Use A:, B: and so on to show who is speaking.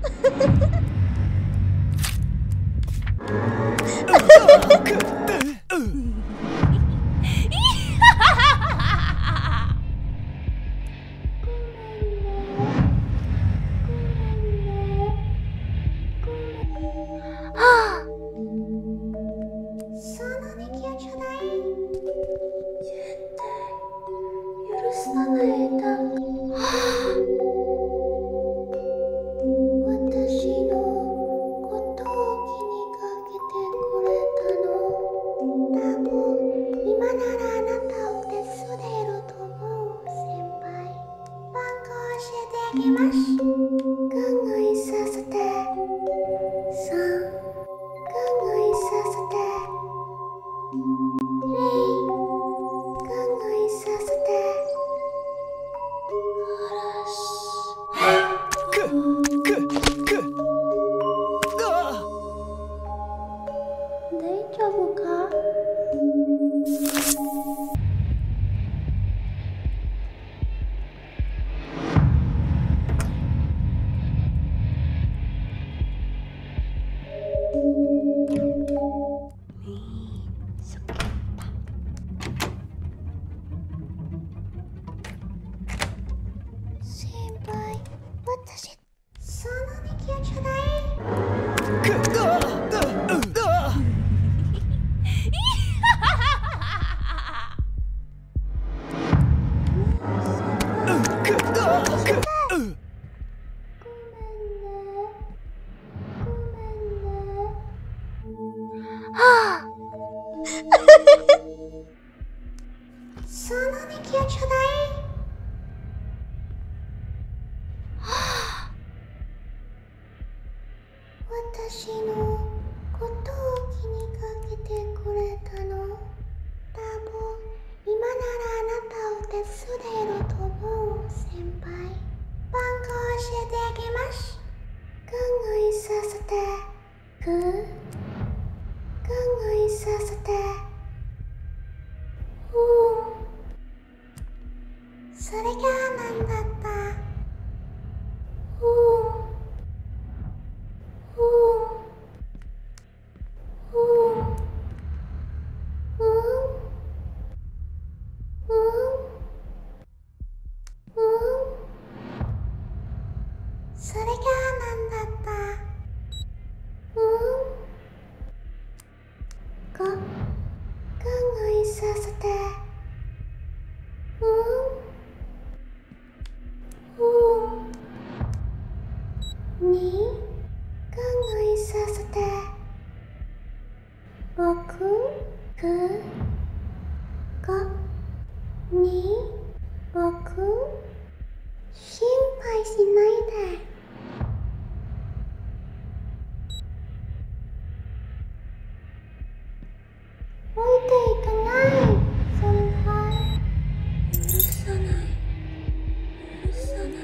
A: 私のことを気にかけてくれたの。多分今ならあなたを手伝えると思う先輩。番号教えてあげます。考えさせて考えさせてそれが何だったそれが何だった考えさせてに考えさせて僕に僕心配しないで。置いていかない先輩。許さない許さない